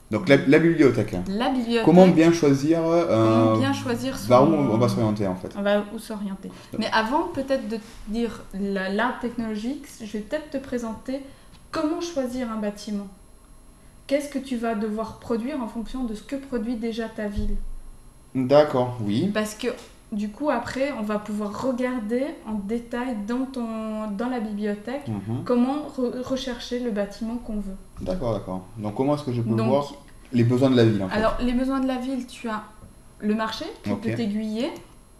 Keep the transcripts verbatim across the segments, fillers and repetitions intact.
Donc la, la bibliothèque. La bibliothèque. Comment bien choisir, euh, Comment bien choisir son... vers où on va s'orienter en fait. On va où s'orienter. Mais avant peut-être de te dire la- l'art technologique, je vais peut-être te présenter comment choisir un bâtiment. Qu'est-ce que tu vas devoir produire en fonction de ce que produit déjà ta ville. D'accord, oui. Parce que du coup après on va pouvoir regarder en détail dans, ton, dans la bibliothèque Mhm. comment re- rechercher le bâtiment qu'on veut. D'accord, d'accord. Donc comment est-ce que je peux Donc, voir les besoins de la ville en fait? alors les besoins de la ville, tu as le marché qui Ok. peut t'aiguiller.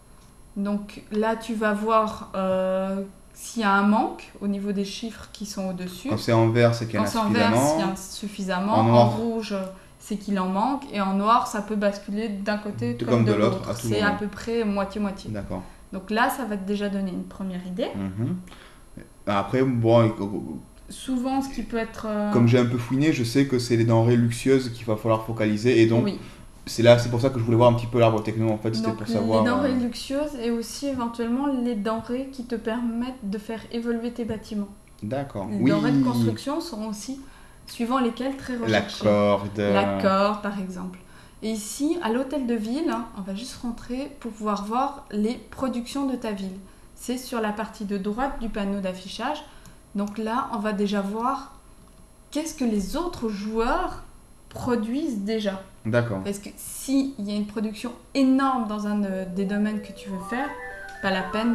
Donc là tu vas voir euh, s'il y a un manque au niveau des chiffres qui sont au-dessus. Quand c'est en vert, c'est qu'il y en Quand a c'est en vert, s'il y suffisamment. en a suffisamment. En En, noir. rouge, c'est qu'il en manque. Et en noir, ça peut basculer d'un côté De- comme, comme de de l'autre, l'autre. à tout C'est à moment. peu près moitié-moitié. D'accord. Donc là, ça va te déjà donner une première idée. Mhm. Après, bon, Souvent, ce qui peut être... euh, comme j'ai un peu fouiné, je sais que c'est les denrées luxueuses qu'il va falloir focaliser. Et donc, oui. c'est là, c'est pour ça que je voulais voir un petit peu l'arbre techno en fait. C'était Donc pour savoir. les denrées euh, luxueuses et aussi éventuellement les denrées qui te permettent de faire évoluer tes bâtiments. D'accord. Les Oui. denrées de construction seront aussi, suivant lesquelles, très La recherchées. corde. La corde, par exemple. Et ici, à l'hôtel de ville, hein, on va juste rentrer pour pouvoir voir les productions de ta ville. C'est sur la partie de droite du panneau d'affichage. Donc là, on va déjà voir qu'est-ce que les autres joueurs produisent déjà. D'accord. Parce que s'il y a une production énorme dans un de- des domaines que tu veux faire, pas la peine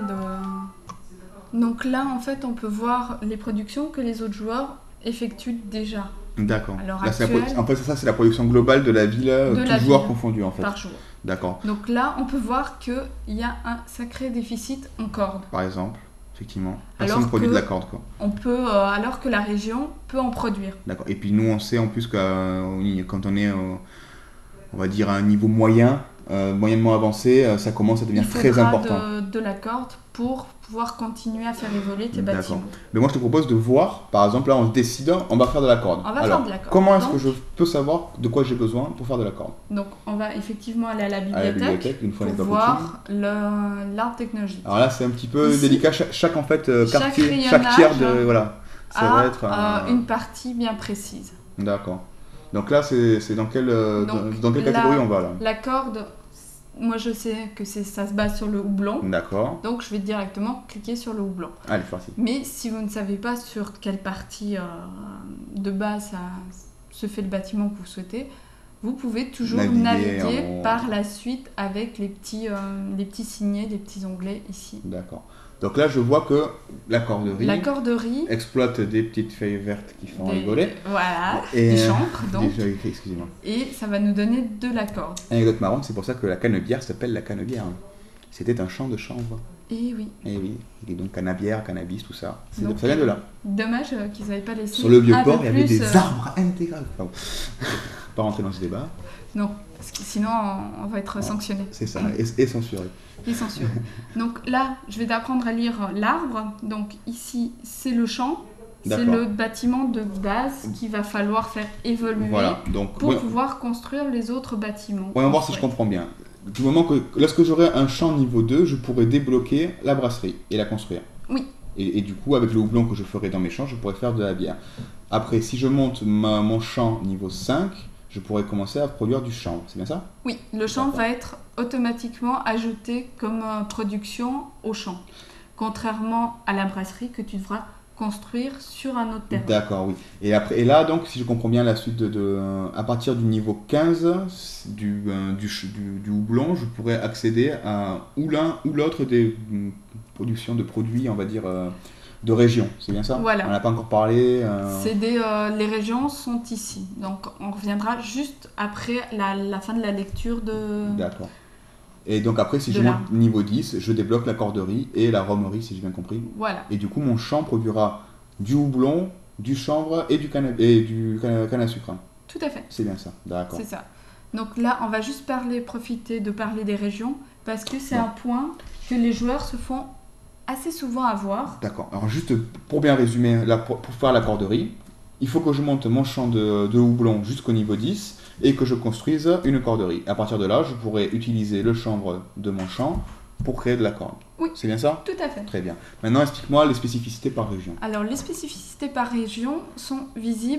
de... Donc là, en fait, on peut voir les productions que les autres joueurs effectuent déjà D'accord. à l'heure Là, c'est la actuelle. produ- En fait, c'est ça, c'est la production globale de la ville, euh, De tous la joueurs ville. confondus en fait. par jour. D'accord. Donc là, on peut voir qu'il y a un sacré déficit en corde. Par exemple, effectivement. Personne Alors ne produit que- de la corde quoi. On peut, euh, alors que la région peut en produire. D'accord. Et puis nous, on sait en plus que euh, oui, quand on est, euh, on va dire, à un niveau moyen, euh, moyennement avancé, euh, ça commence à devenir Il très faudra important. de, de la corde pour pouvoir continuer à faire évoluer tes D'accord. bâtiments. Mais moi, je te propose de voir, par exemple, là, on se décide, on va faire de la corde. On va Alors, faire de la corde. comment est-ce Donc- que je peux savoir de quoi j'ai besoin pour faire de la corde? Donc on va effectivement aller à la À la bibliothèque, bibliothèque, une fois n'est pour pas coutume. voir le- l'art technologique. Alors là, c'est un petit peu Ici, délicat. Chaque, chaque, en fait euh, chaque quartier, chaque tiers de rayonnage voilà, ça à va être. euh, un- une partie bien précise. D'accord. Donc là, c'est c'est dans quelle euh, dans, Donc, dans quelle la- catégorie on va là? La corde, moi je sais que c'est- ça se base sur le houblon, D'accord. donc je vais directement cliquer sur le houblon. Allez, c'est parti. Mais si vous ne savez pas sur quelle partie euh, de base ça, se fait le bâtiment que vous souhaitez, vous pouvez toujours Naviguer naviguer, en- par la suite avec les petits, euh, les petits signets, les petits onglets ici. D'accord. Donc là, je vois que la corderie La corderie, exploite des petites feuilles vertes qui font des- rigoler. voilà, Et, des euh, chancres donc, Des feuilles, excusez-moi. et ça va nous donner de la corde. Anecdote marrante, c'est pour ça que la canebière s'appelle la canebière. C'était un champ de chanvre. Et oui, Et oui, il est donc canabière, cannabis, tout ça. C'est- Donc, ça vient de là. dommage euh, qu'ils n'avaient pas laissé Sur le vieux un peu port, il y avait plus, des euh, arbres intégraux. Pardon. Pas rentrer dans ce débat. Non, parce que sinon on on va être Ouais. sanctionné. C'est ça, et, et censuré. Et censuré. Donc là, je vais t'apprendre à lire l'arbre. Donc ici, c'est le champ. C'est D'accord. le bâtiment de base qu'il va falloir faire évoluer Voilà, donc pour ouais, pouvoir construire les autres bâtiments. on va voir si je comprends bien. Du moment que lorsque j'aurai un champ niveau deux, je pourrai débloquer la brasserie et la construire. Oui. Et, et du coup, avec le houblon que je ferai dans mes champs, je pourrai faire de la bière. Après, si je monte ma- mon champ niveau cinq, je pourrais commencer à produire du chanvre. C'est bien ça? Oui, le champ D'accord. va être automatiquement ajouté comme euh, production au champ. Contrairement à la brasserie que tu devras construire sur un autre terrain. D'accord, oui. Et, après, et là, donc, si je comprends bien la suite, de, de, à partir du niveau quinze du, euh, du, ch- du, du houblon, je pourrais accéder à ou l'un ou l'autre des mm, productions de produits, on va dire, euh, de région. C'est bien ça? Voilà. On n'a pas encore parlé. euh, C'est des, euh, les régions sont ici. Donc on reviendra juste après la, la fin de la lecture de... D'accord. Et donc après, si De je là. monte niveau dix, je débloque la corderie et la romerie, si j'ai bien compris. Voilà. Et du coup, mon champ produira du houblon, du chanvre et du canne, et du canne, canne à sucre. Tout à fait. C'est bien ça, d'accord. C'est ça. Donc là, on va juste parler, profiter de parler des régions parce que c'est Bon. un point que les joueurs se font assez souvent avoir. D'accord. Alors juste pour bien résumer, la- pour faire la corderie, il faut que je monte mon champ de, de houblon jusqu'au niveau dix et que je construise une corderie. À partir de là, je pourrais utiliser le chanvre de mon champ pour créer de la corde. Oui. C'est bien ça? Tout à fait. Très bien. Maintenant, explique-moi les spécificités par région. Alors les spécificités par région sont visibles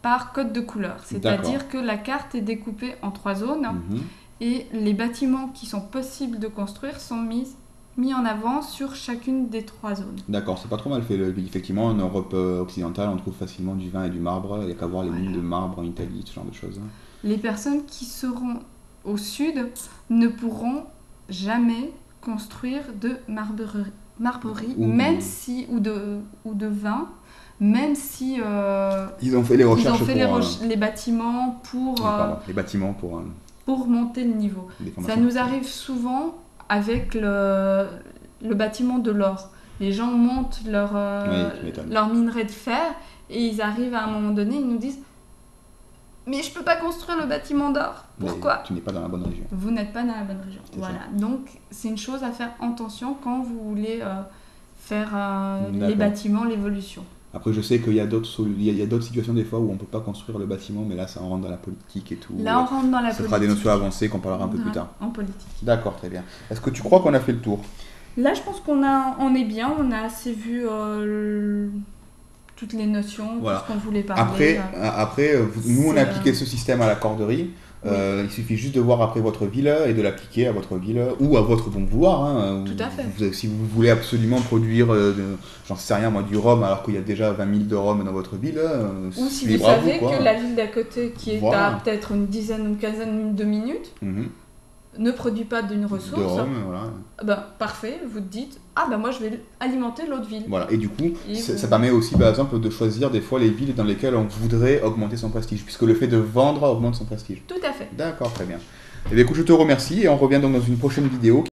par code de couleur. C'est-à-dire que la carte est découpée en trois zones Mhm. et les bâtiments qui sont possibles de construire sont mis, mis en avant sur chacune des trois zones. D'accord, c'est pas trop mal fait. Le- Effectivement, en Europe euh, occidentale, on trouve facilement du vin et du marbre. Il n'y a qu'à voir les Voilà. mines de marbre en Italie, ce genre de choses. hein. Les personnes qui seront au sud ne pourront jamais construire de marbrerie, marbrerie Ou- même si ou de ou de vin, même si euh, Ils ont fait les ils recherches ont fait pour les, euh, roch- les bâtiments pour oui, euh, pardon, les bâtiments pour euh, pour monter le niveau. des Ça formations. nous arrive souvent avec le, le bâtiment de l'or. Les gens montent leur, euh, Oui, tu m'étonnes. leur minerai de fer et ils arrivent à un moment donné, ils nous disent mais je peux pas construire le bâtiment d'or. Mais Pourquoi? tu n'es pas dans la bonne région. Vous n'êtes pas dans la bonne région. C'est Voilà. Donc c'est une chose à faire attention quand vous voulez euh, faire euh, les D'accord. bâtiments, l'évolution. Après, je sais qu'il y a d'autres solu- il y a- il y a d'autres situations des fois où on ne peut pas construire le bâtiment, mais là, ça en rentre dans la politique et tout. Là, on rentre dans la Ce politique. sera des notions avancées qu'on parlera un peu plus Ouais, tard. En politique. D'accord, très bien. Est-ce que tu crois qu'on a fait le tour? Là, je pense qu'on a, on est bien, on a assez vu euh, le- toutes les notions, Voilà. tout ce qu'on voulait parler. Après, euh. euh, après euh, vous- nous, on C'est, a appliqué euh, ce système à la corderie. Euh, Il suffit juste de voir après votre ville et de l'appliquer à votre ville ou à votre bon vouloir. hein. Tout à fait. Vous- si vous voulez absolument produire, euh, de- j'en sais rien moi, du rhum alors qu'il y a déjà vingt mille de rhum dans votre ville, euh, Ou si libre vous à savez quoi. que la ville d'à côté, qui est Voilà. à peut-être une dizaine ou une quinzaine de minutes, Mhm. ne produit pas d'une ressource, De rhum, voilà. ben, parfait, vous dites, ah ben moi je vais alimenter l'autre ville. Voilà. Et du coup, Et ça, vous- ça permet aussi par exemple de choisir des fois les villes dans lesquelles on voudrait augmenter son prestige, puisque le fait de vendre augmente son prestige. Tout à fait. D'accord, très bien. Et bien écoute, je te remercie et on revient donc dans une prochaine vidéo.